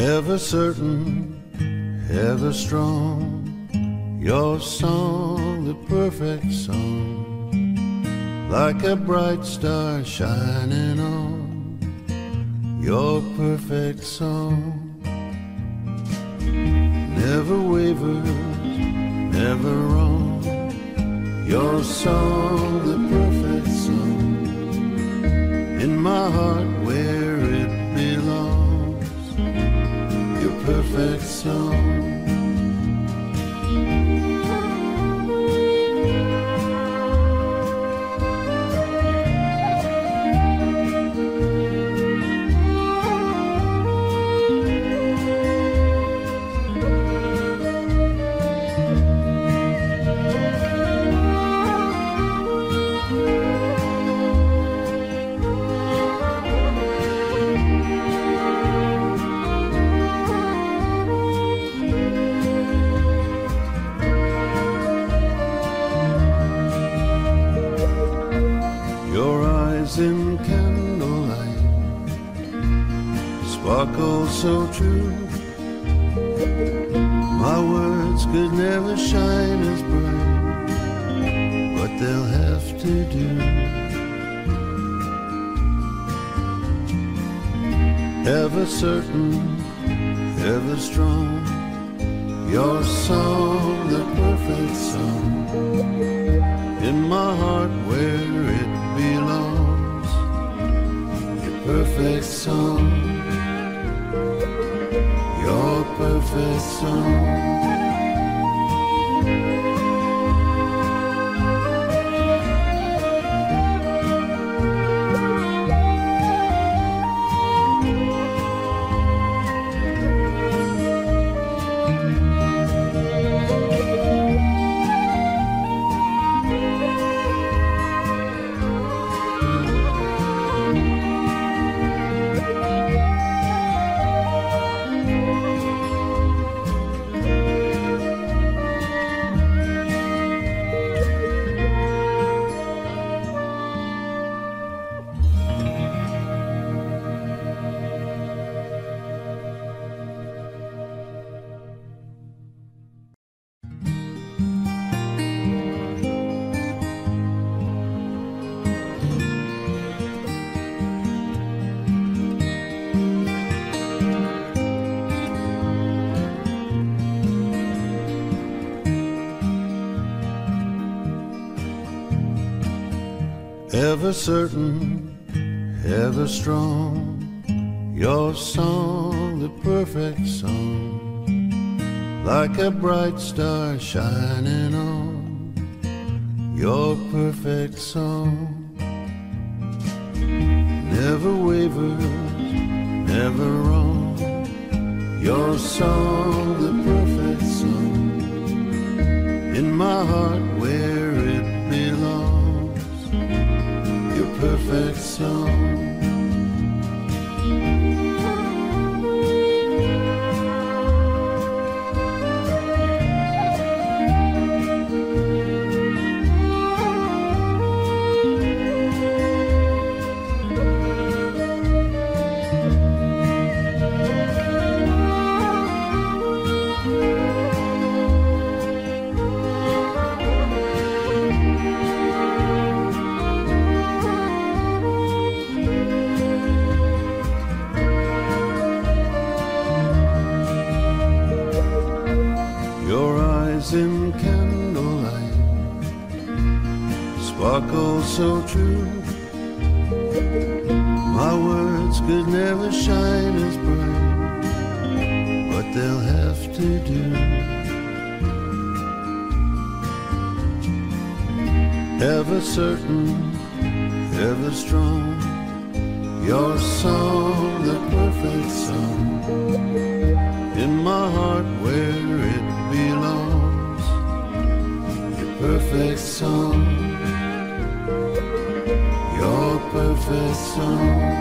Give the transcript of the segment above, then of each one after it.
Ever certain, ever strong, your song, the perfect song, like a bright star shining on, your perfect song. Never wavers, never wrong, your song, the perfect song, in my heart where it belongs, your perfect song. In candlelight, sparkle so true, my words could never shine as bright, but they'll have to do. Ever certain, ever strong, your song, the perfect song, in my heart where it belongs, perfect song, your perfect song. Ever certain, ever strong, your song, the perfect song, like a bright star shining on, your perfect song. Never wavers, never wrong, your song, the perfect song, in my heart where it belongs, your perfect song. Your eyes in candlelight sparkle so true, my words could never shine as bright, but they'll have to do. Ever certain, ever strong, your song, the perfect song, in my heart where it belongs, your perfect song, your perfect song.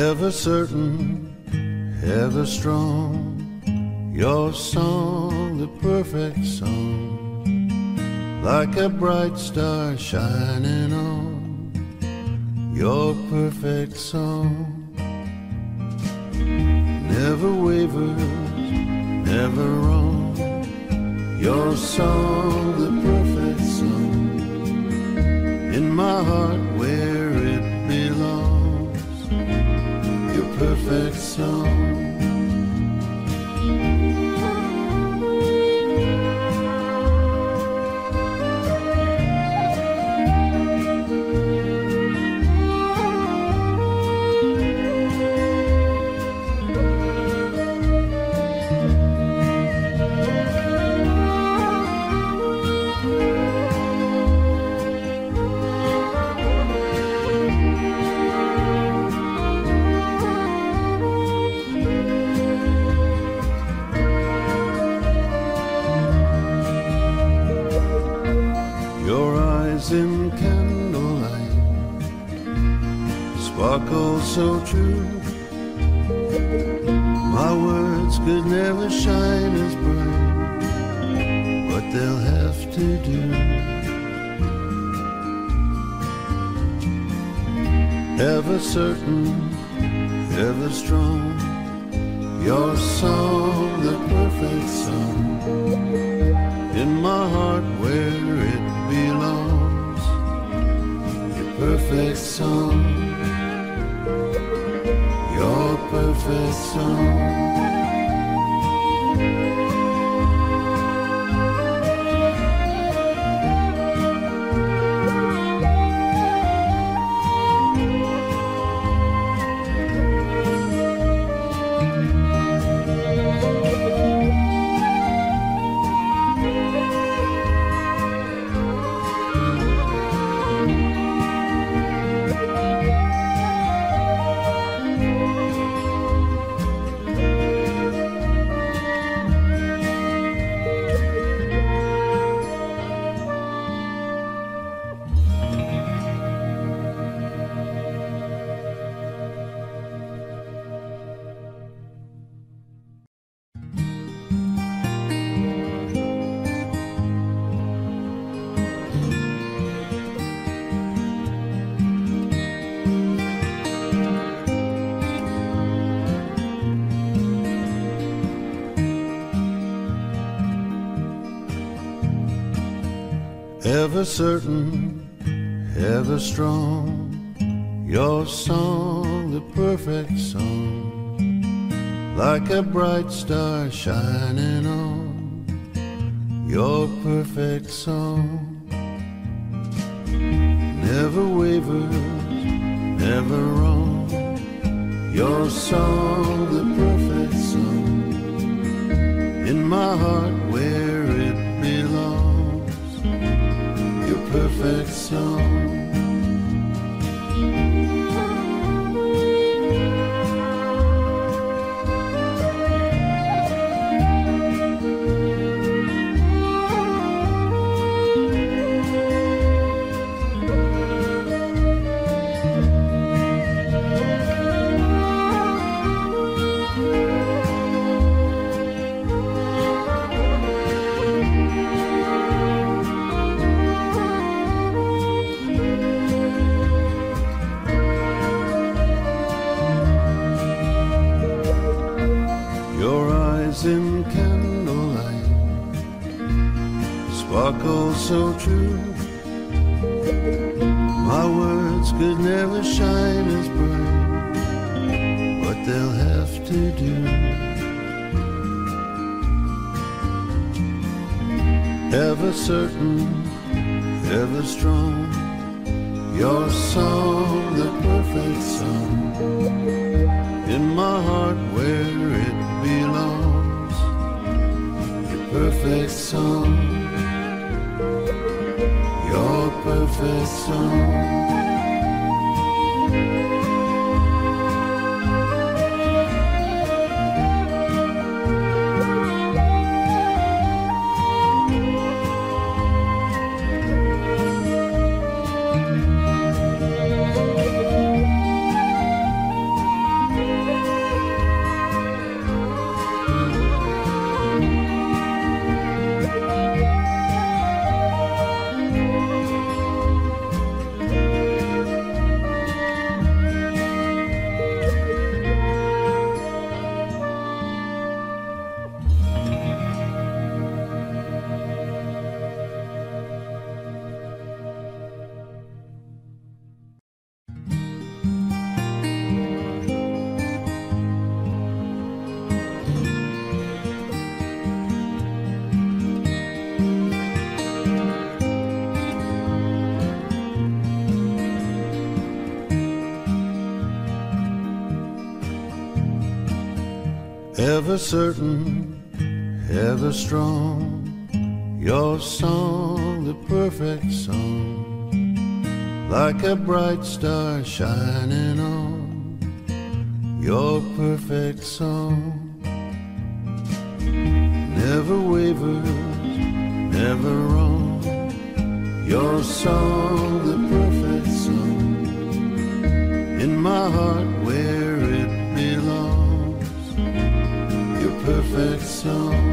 ever certain, ever strong. Your song, the perfect song, like a bright star shining on. Your perfect song never wavers, never wrong. Your song, the perfect song, in my heart where it belongs. Your perfect song. In candlelight sparkle so true. My words could never shine as bright, but they'll have to do. Ever certain, ever strong. Your song, the perfect song, in my heart where it belongs. Perfect song, your perfect song. Ever certain, ever strong. Your song, the perfect song, like a bright star shining on. Your perfect song never wavers, never wrong. Your song, the perfect song, in my heart where it belongs. Your perfect song. In candlelight sparkle so true. My words could never shine as bright, but they'll have to do. Ever certain, ever strong. Your song, the perfect song, in my heart where it belongs. Perfect song, your perfect song. Ever certain, ever strong, your song, the perfect song, like a bright star shining on, your perfect song. Never wavers, never wrong, your song, the perfect song, in my heart where it belongs, your perfect song.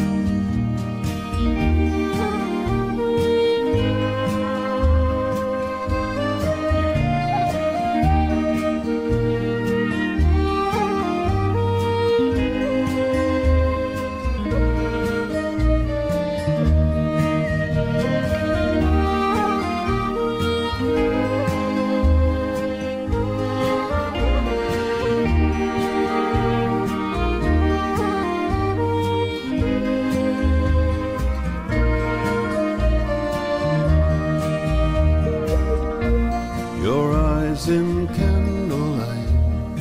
In candlelight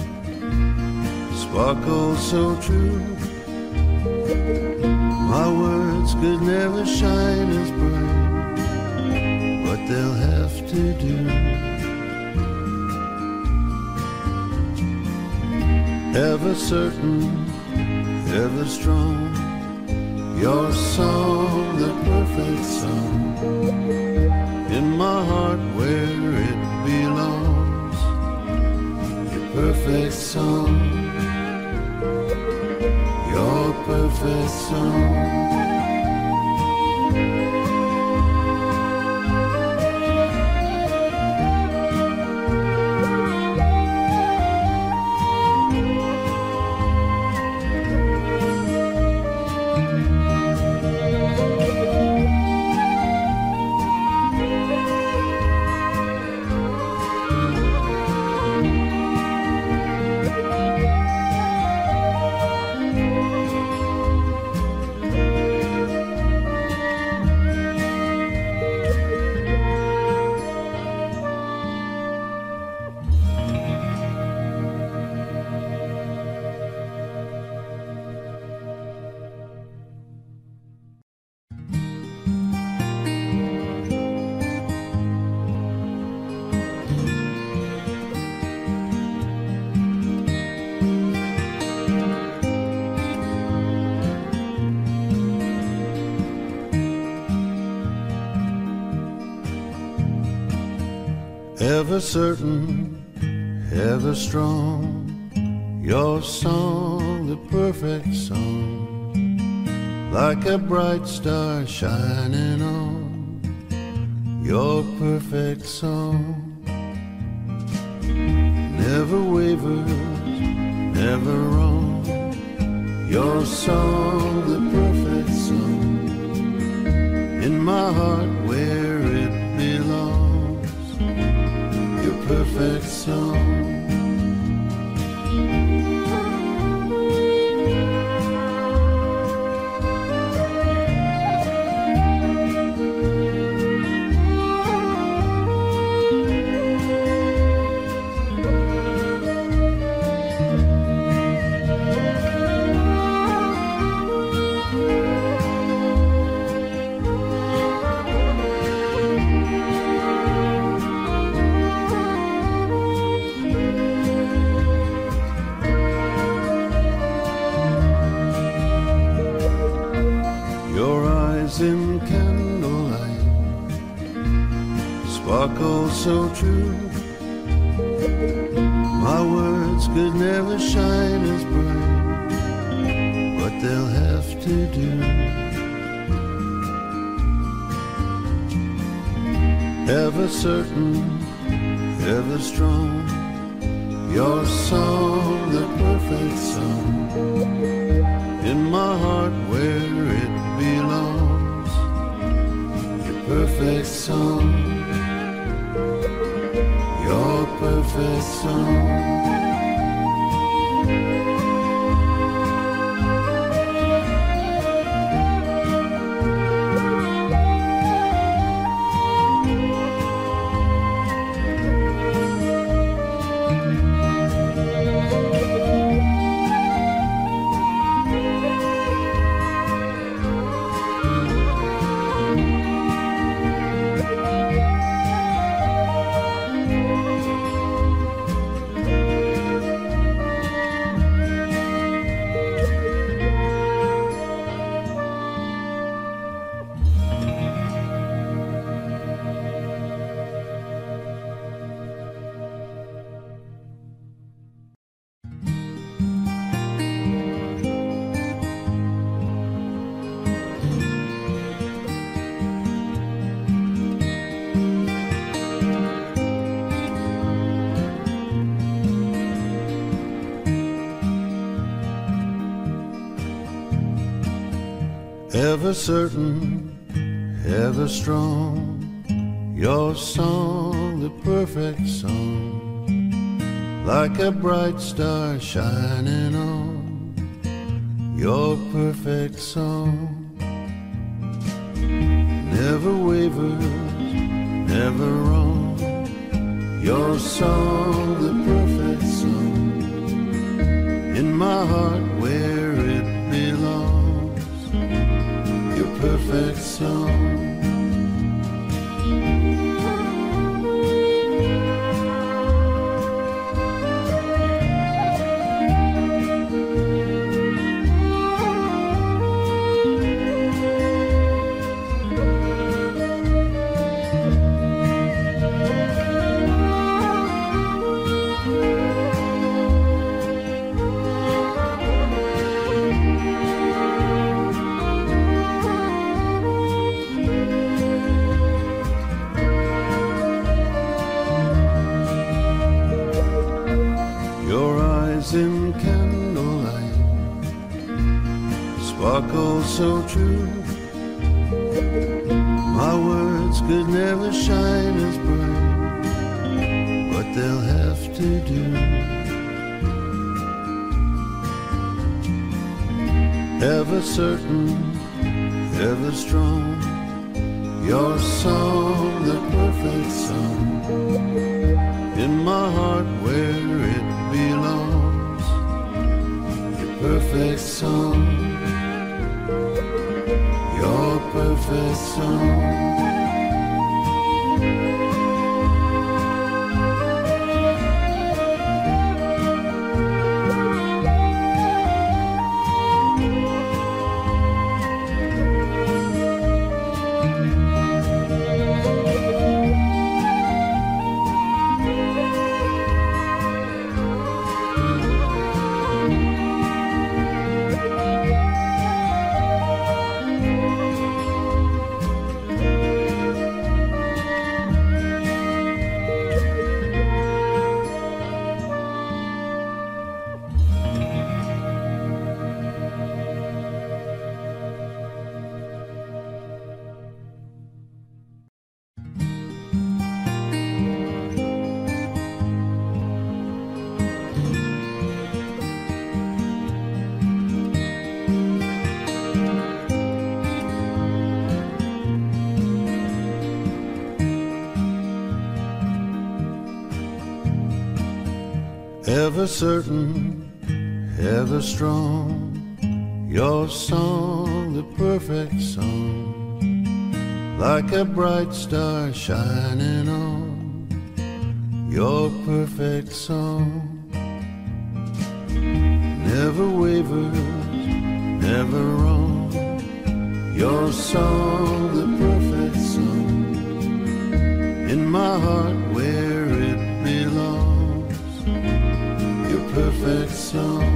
sparkle so true, my words could never shine as bright, but they'll have to do. Ever certain, ever strong, your song, the perfect song, in my heart where it belongs, perfect song, your perfect song. Ever certain, ever strong, your song, the perfect song, like a bright star shining on, your perfect song. Never wavers, never wrong, your song, the perfect song, in my heart where it belongs, your perfect song. In candlelight sparkle so true, my words could never shine as bright, but they'll have to do. Ever certain, ever strong, your song, the perfect song, in my heart where it belongs, perfect song, your perfect song. ever certain, ever strong. Your song, the perfect song, like a bright star shining on. Your perfect song never wavers, never wrong. Your song, the perfect song, in my heart where it belongs. Your perfect song. In candlelight sparkle so true. My words could never shine as bright, but they'll have to do. Ever certain, ever strong. Your song, the perfect song, in my heart where it belongs. Perfect song, your perfect song. Ever certain, ever strong. Your song, the perfect song, like a bright star shining on. Your perfect song never wavers, never wrong. Your song, the perfect song, in my heart where it belongs. Your perfect song.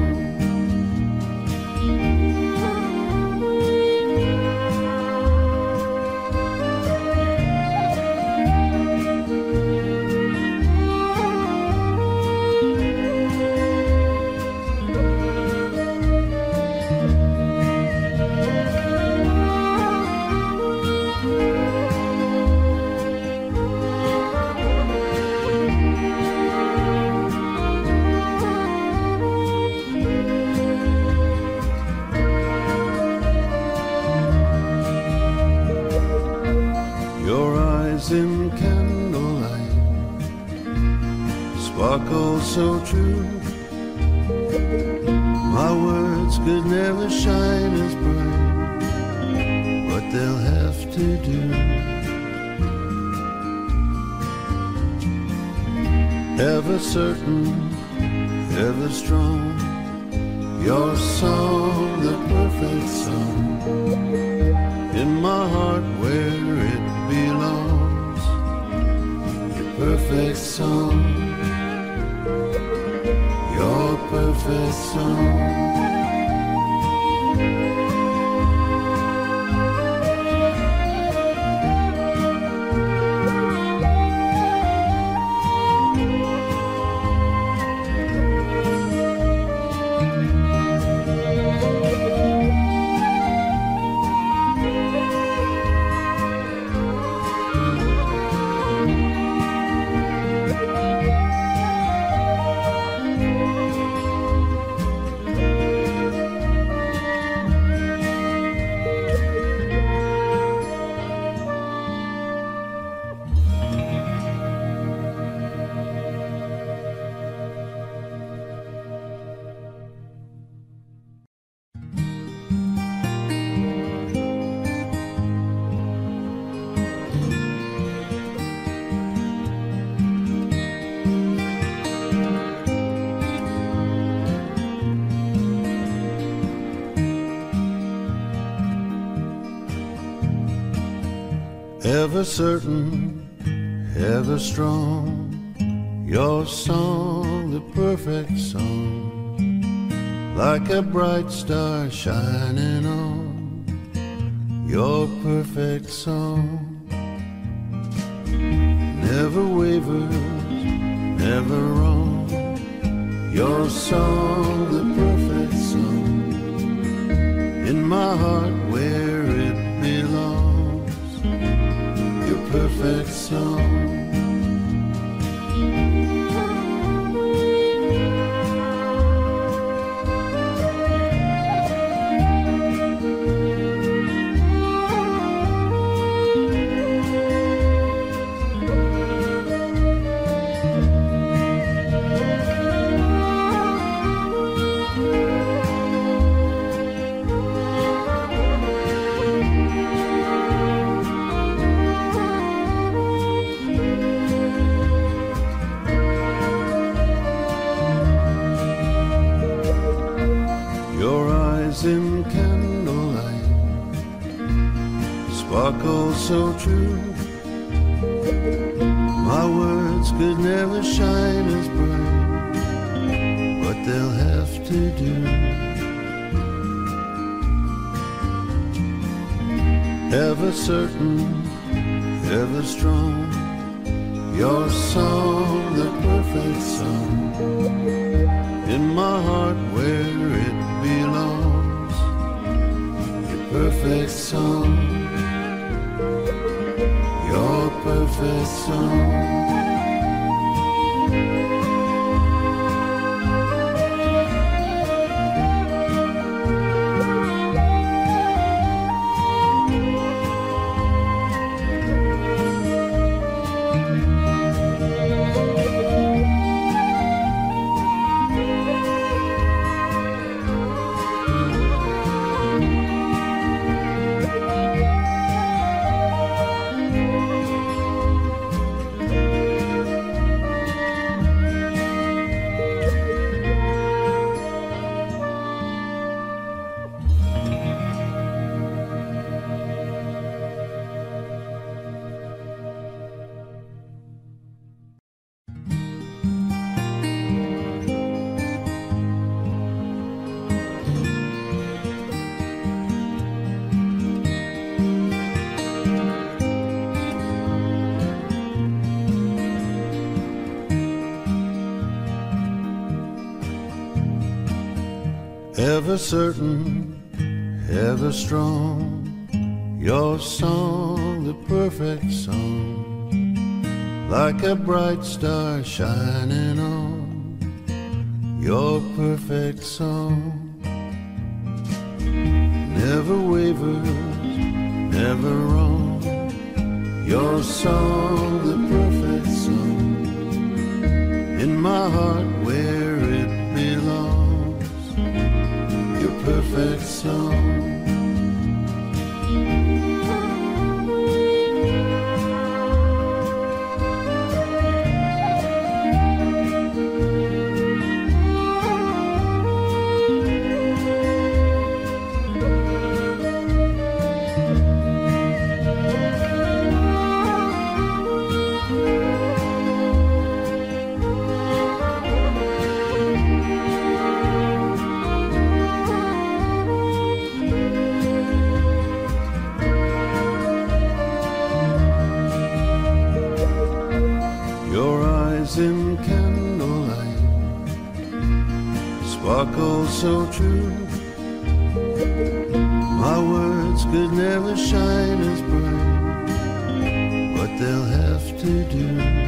In candlelight sparkle so true. My words could never shine as bright, but they'll have to do. Ever certain, ever strong. Your song, the perfect song, in my heart where it belongs. Perfect song, your perfect song. Ever certain, ever strong, your song, the perfect song, like a bright star shining on, your perfect song. Never wavers, never wrong, your song, the perfect song, in my heart where it belongs, your perfect song. In candlelight, sparkle so true. My words could never shine as bright, but they'll have to do. Ever certain, ever strong, your song, the perfect song, in my heart where it belongs, perfect song, your perfect song. Ever certain, ever strong, your song, the perfect song, like a bright star shining on, your perfect song. Never wavers, never wrong, your song, the perfect song, in my heart where it belongs, your perfect song. In candlelight, sparkle so true. My words could never shine as bright, but they'll have to do.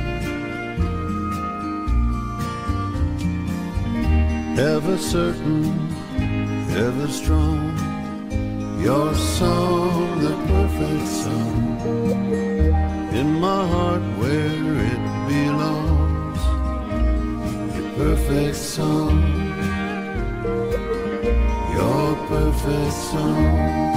Ever certain, ever strong, your song, the perfect song, in my heart where it belongs, perfect song, your perfect song.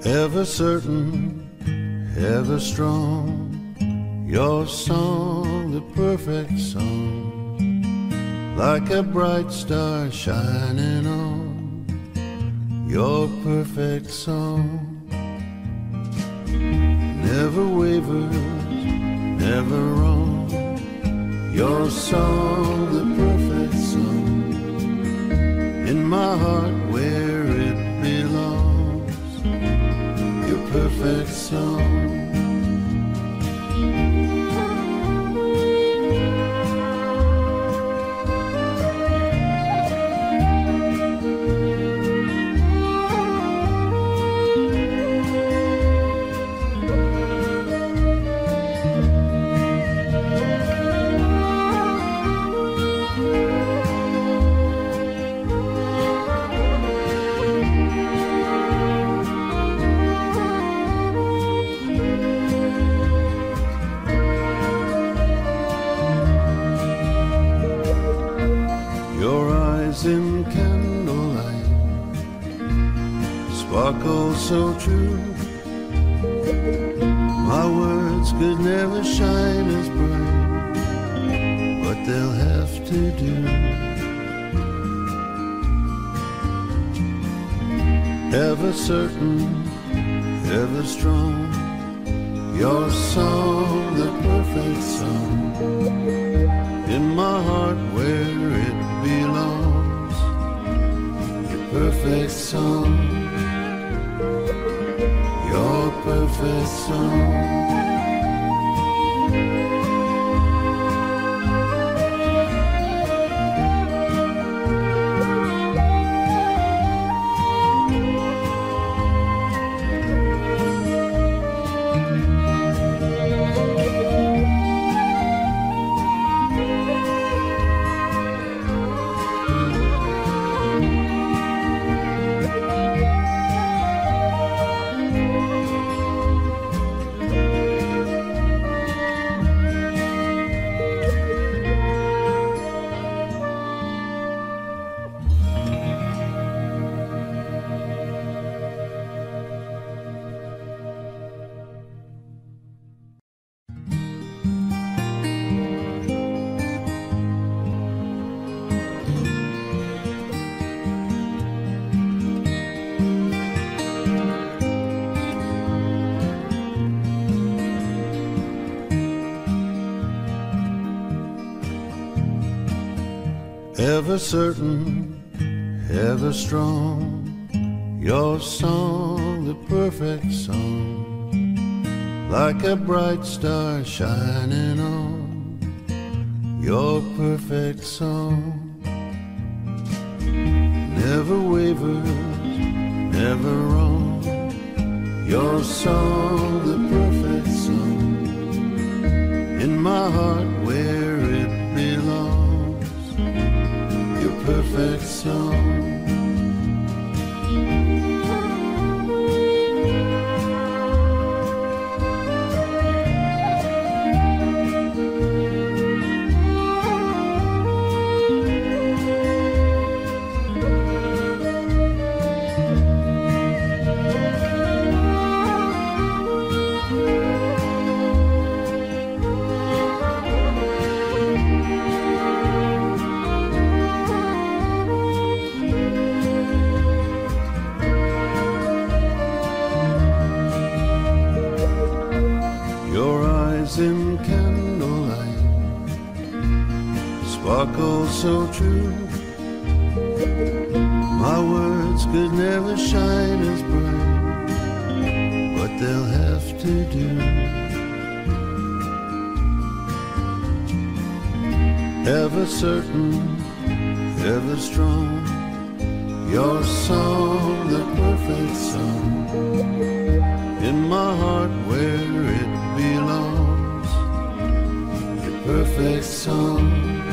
Ever certain, ever strong, your song, the perfect song, like a bright star shining on, your perfect song. Never wavers, never wrong, your song, the perfect song, in my heart where it belongs, your perfect song. In candlelight, sparkle so true. My words could never shine as bright, but they'll have to do. Ever certain, ever strong, your song, the perfect song, in my heart where it belongs, perfect song, your perfect song. Ever certain, ever strong, your song, the perfect song, like a bright star shining on, your perfect song. Never wavers, never wrong, your song, the perfect song, in my heart where it belongs, your perfect song. In candlelight, sparkle so true. My words could never shine as bright, but they'll have to do. Ever certain, ever strong, your song, the perfect song, in my heart where it belongs, perfect song,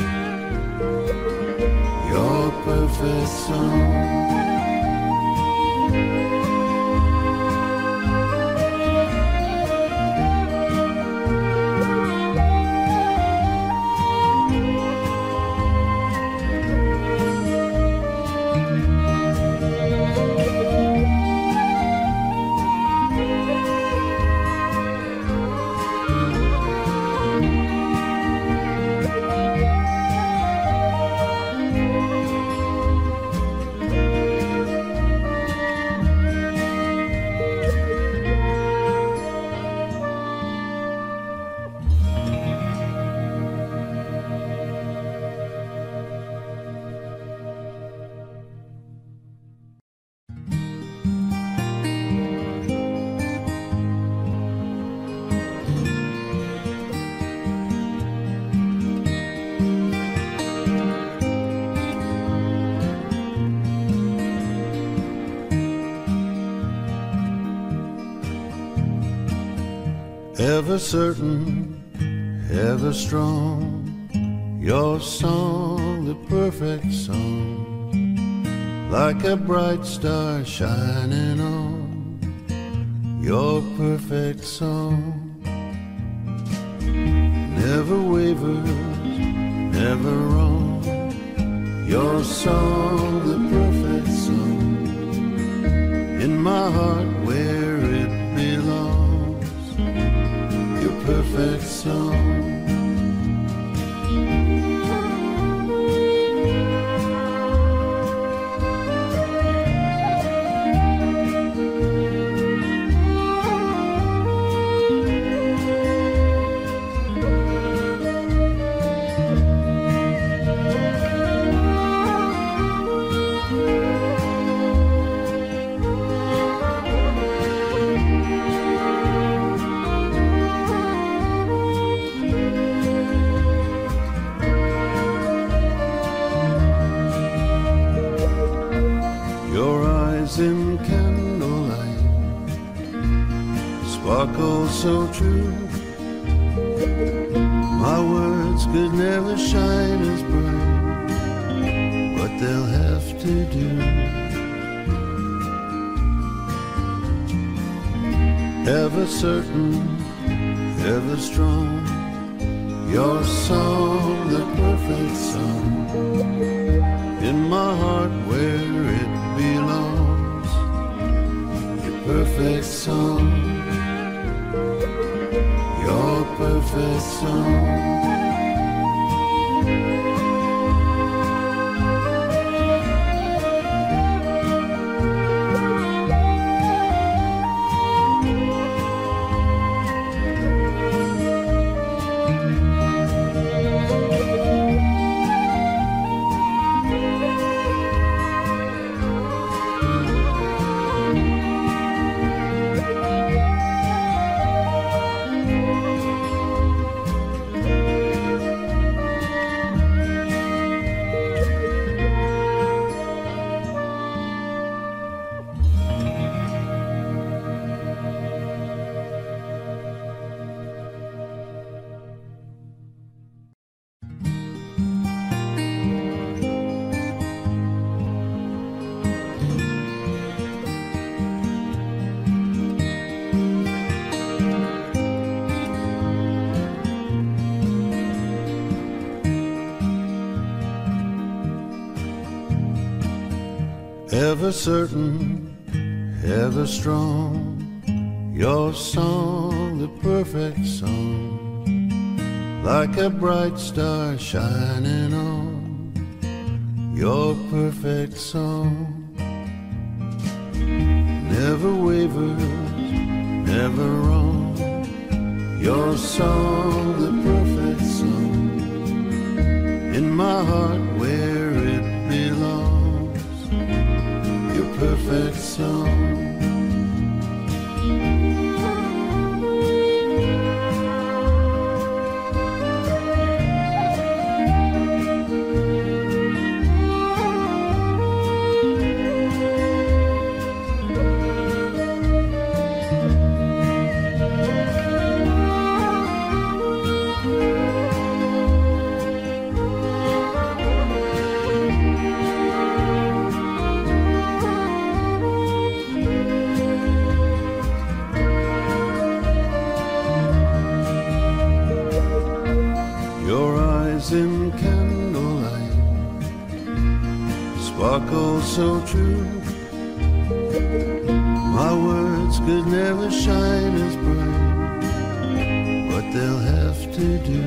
your perfect song. ever certain, ever strong. Your song, the perfect song, like a bright star shining on. Your perfect song never wavers, never wrong. Your song, the perfect song, in my heart where it belongs. Your perfect song. In candlelight sparkle so true. My words could never shine as bright, but they'll have to do. Ever certain, ever strong. Your song, the perfect song, in my heart where it belongs. Perfect song, your perfect song. Ever certain, ever strong. Your song, the perfect song, like a bright star shining on. Your perfect song never wavers, never wrong. Your song, the perfect song, in my heart where it belongs. Your perfect song. In candlelight sparkle so true. My words could never shine as bright, but they'll have to do.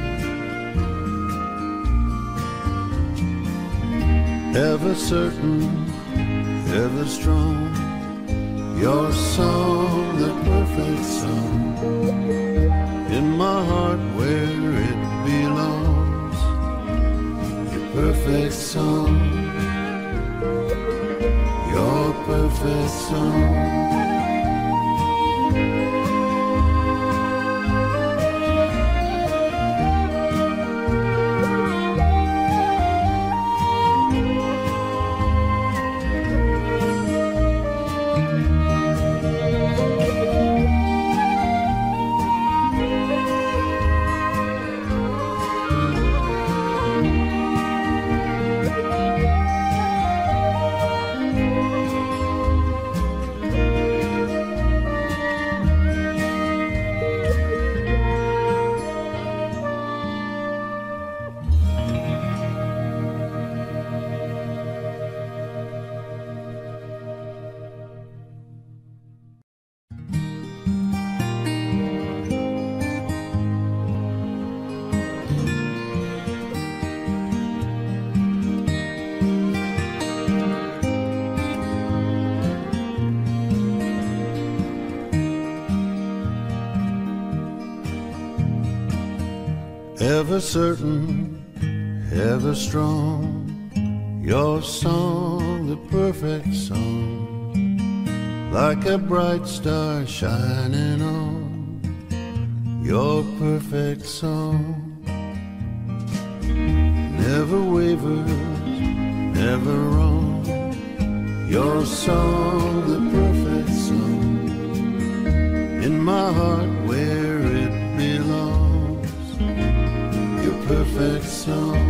Ever certain, ever strong. Your song, the perfect song, in my heart where it belongs. Perfect song, your perfect song. ever certain, ever strong. Your song, the perfect song, like a bright star shining on. Your perfect song never wavers, never wrong. Your song, the perfect song, in my heart where it belongs. Your perfect song.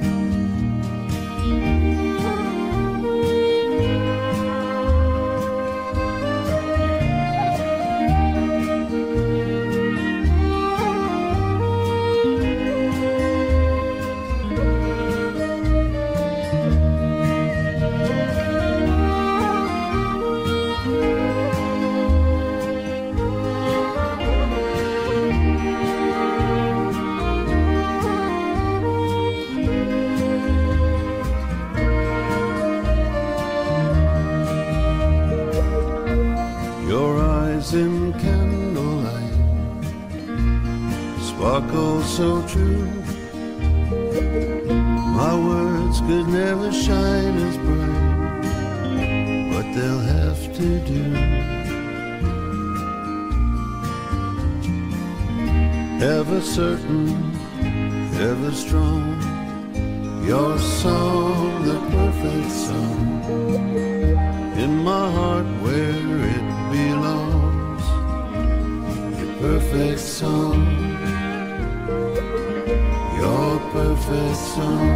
In candlelight sparkle so true. My words could never shine as bright, but they'll have to do. Ever certain, ever strong. Your song, the perfect song, in my heart where it belongs. Perfect song, your perfect song.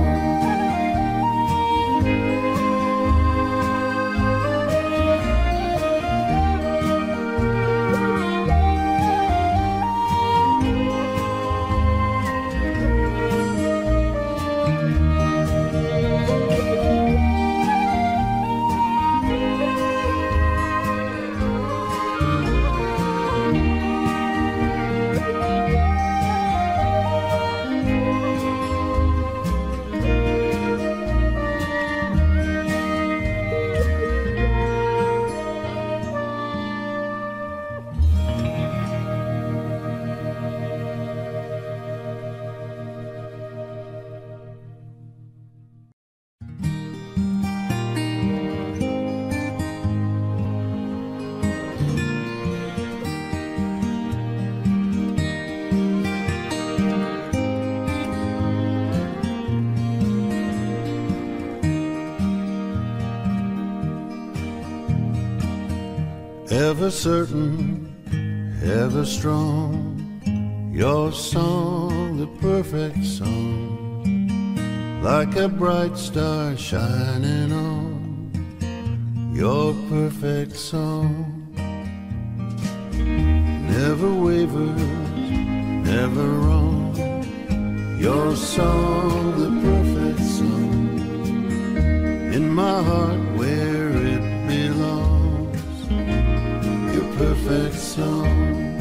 Ever certain, ever strong. Your song, the perfect song, like a bright star shining on. Your perfect song never wavers, never wrong. Your song, the perfect song, in my heart where it belongs. Your perfect song.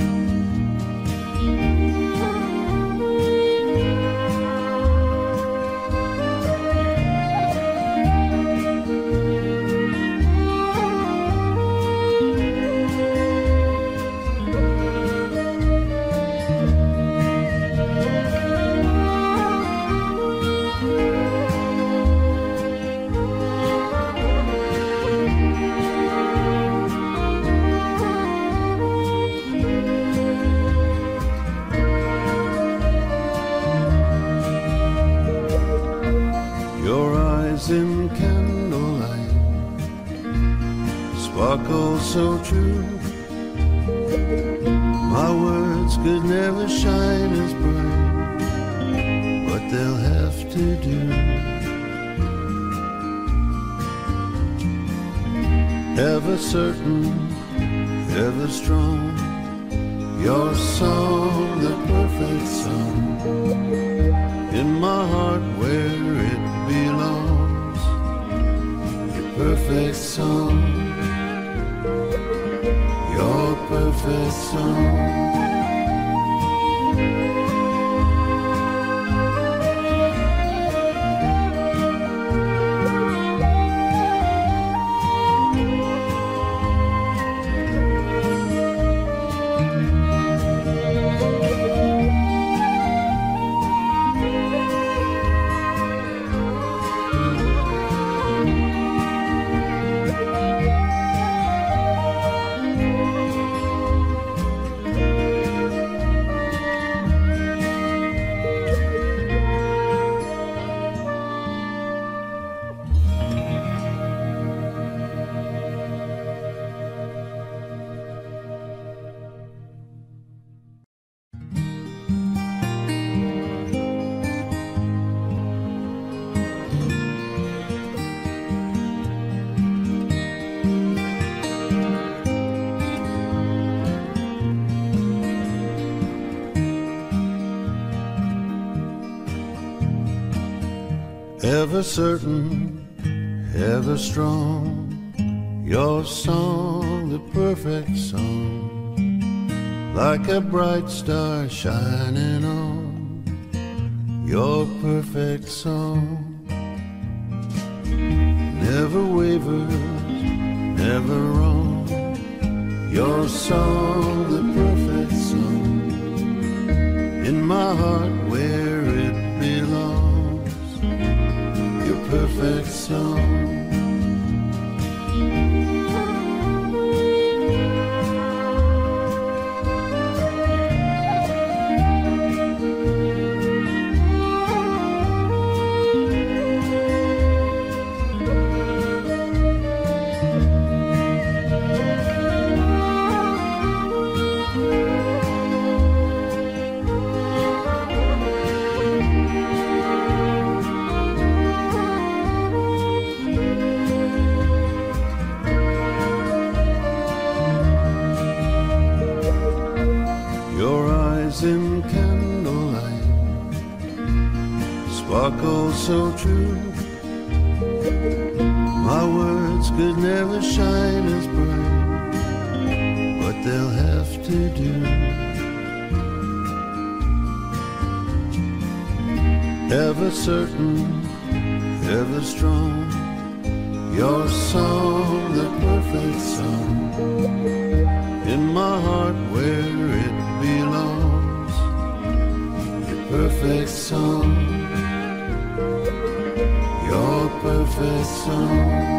In candlelight sparkle so true. My words could never shine as bright, but they'll have to do. Ever certain, ever strong. Your song, the perfect song, in my heart where it belongs. Perfect song, your perfect song. Ever certain, ever strong, your song, the perfect song, like a bright star shining on, your perfect song. Never wavers, never wrong, your song, the perfect song, in my heart where it belongs, your perfect song. In candlelight, sparkle so true. My words could never shine as bright, but they'll have to do. Ever certain, ever strong, your song, the perfect song, in my heart where it belongs, perfect song, your perfect song.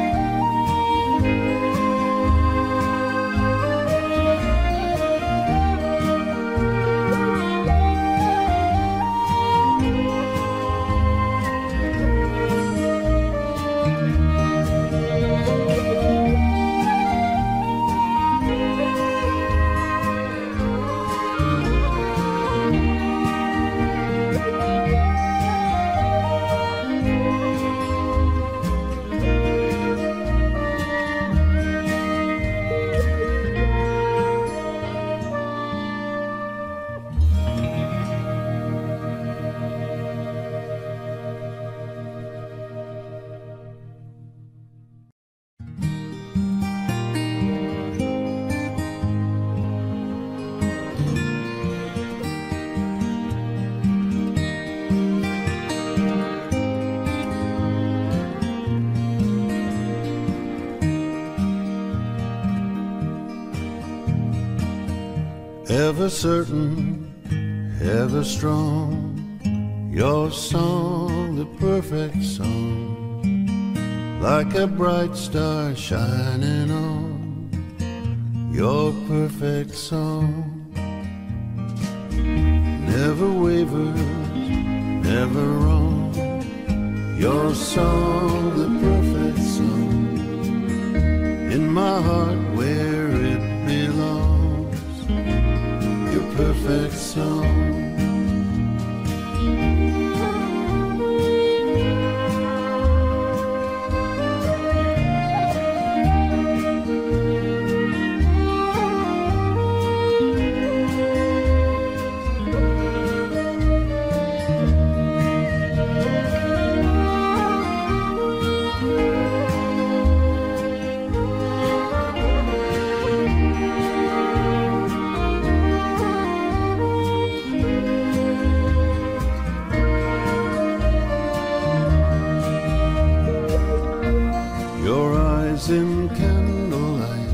Ever certain, ever strong, your song, the perfect song, like a bright star shining on, your perfect song. Never wavers, never wrong, your song, the perfect song, in my heart where it belongs, your perfect song. In candlelight,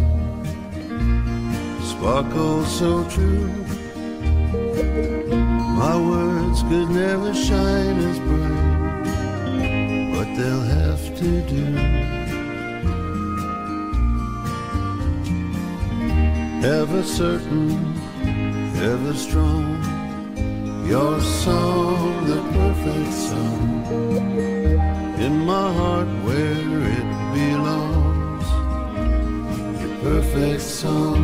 sparkle so true. My words could never shine as bright, but they'll have to do. Ever certain, ever strong, your song, the perfect song, in my heart where it belongs, perfect song,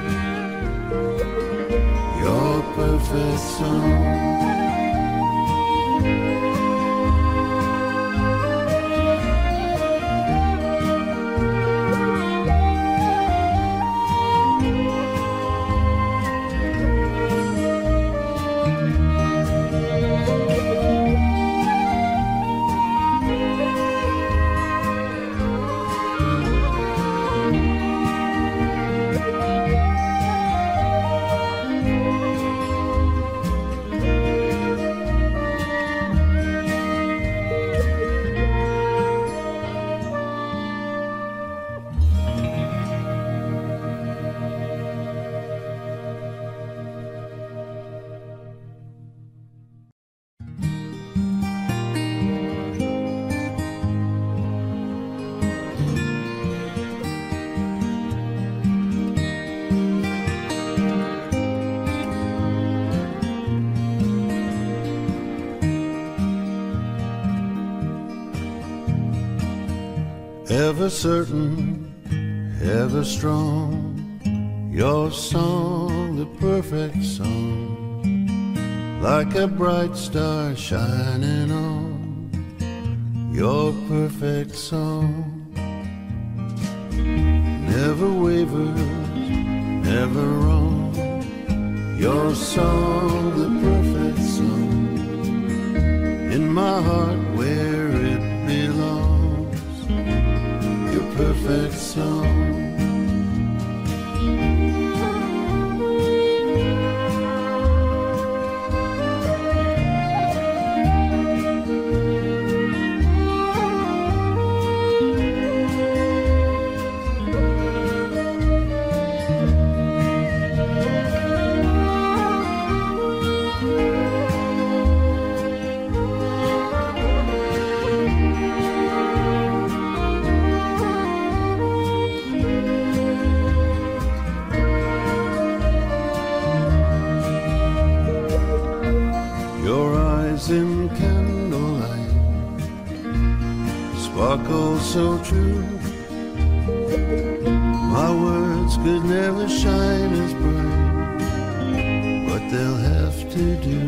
your perfect song. ever certain, ever strong. Your song, the perfect song, like a bright star shining on. Your perfect song never wavers, never wrong. Your song, the perfect song, in my heart where it belongs. Your perfect song. In candlelight sparkle so true. My words could never shine as bright, but they'll have to do.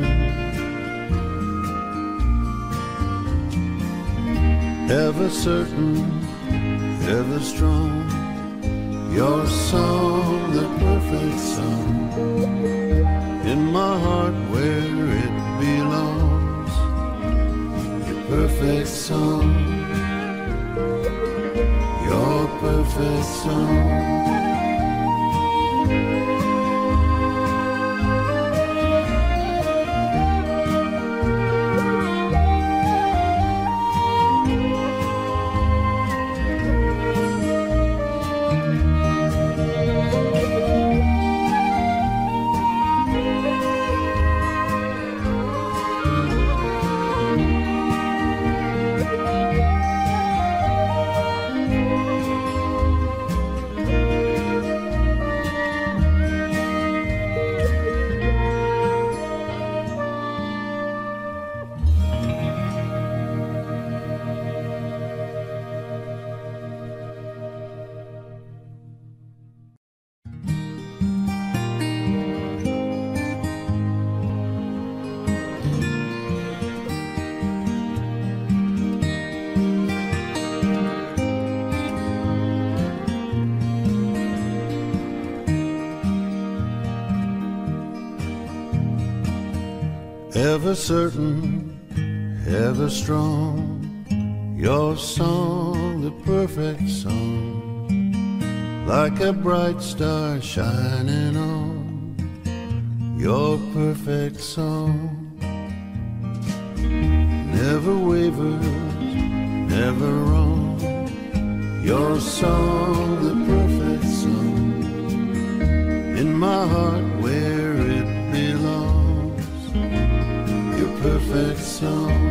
Ever certain, ever strong. Your song, the perfect song, in my heart where it belongs. Perfect song, your perfect song. Ever certain, ever strong. Your song, the perfect song, like a bright star shining on. Your perfect song never wavers, never wrong. Your song, the perfect song, in my heart where it belongs. Your perfect song.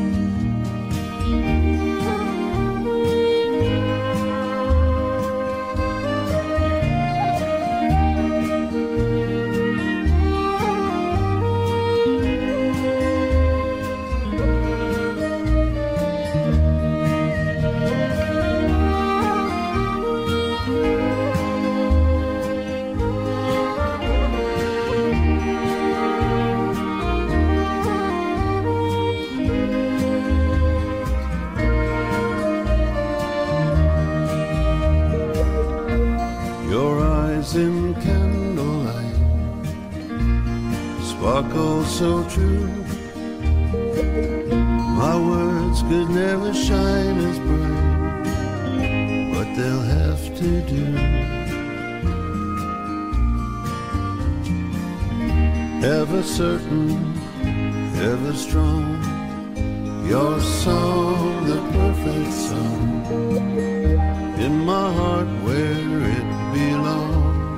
In candlelight sparkle so true. My words could never shine as bright, but they'll have to do. Ever certain, ever strong. Your song, the perfect song, in my heart where it belongs.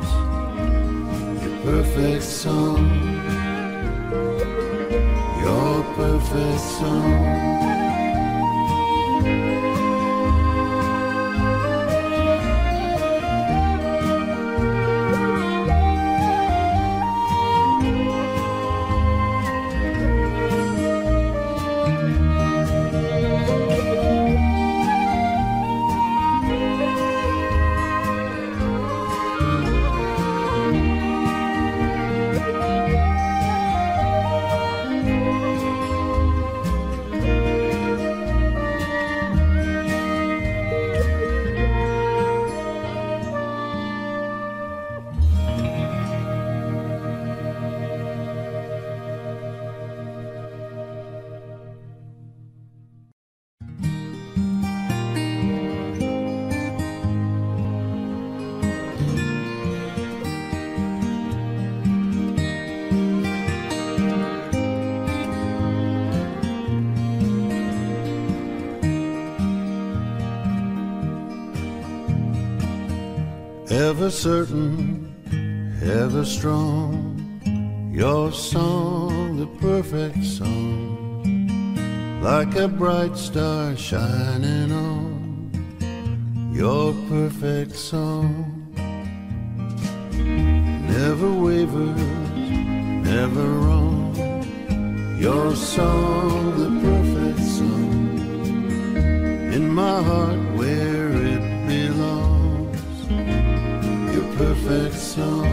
Perfect song, your perfect song. ever certain, ever strong. Your song, the perfect song, like a bright star shining on. Your perfect song never wavers, never wrong. Your song, the perfect song, in my heart where it belongs. Your perfect song.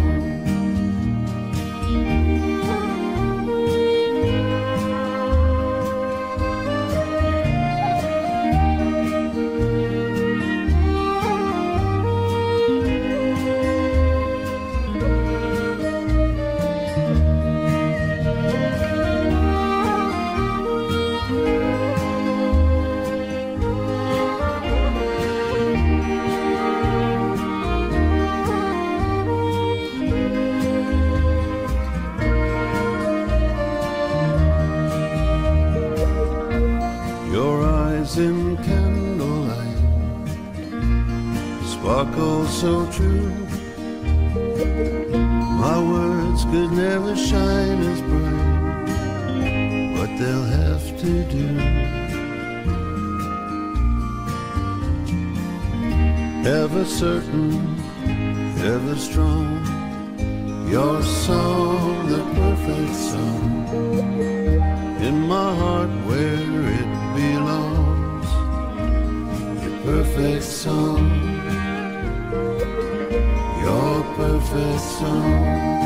Your eyes in candlelight sparkle so true. My words could never shine as bright, but they'll have to do. Ever certain, ever strong. Your song, the perfect song, in my heart where it belongs. Your perfect song, your perfect song.